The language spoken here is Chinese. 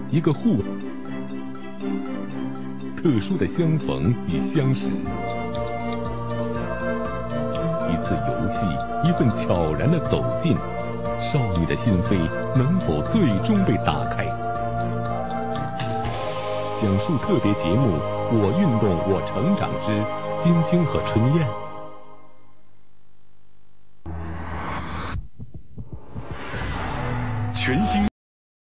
一个互特殊的相逢与相识，一次游戏，一份悄然的走近，少女的心扉能否最终被打开？讲述特别节目《我运动我成长之金晶和春燕》。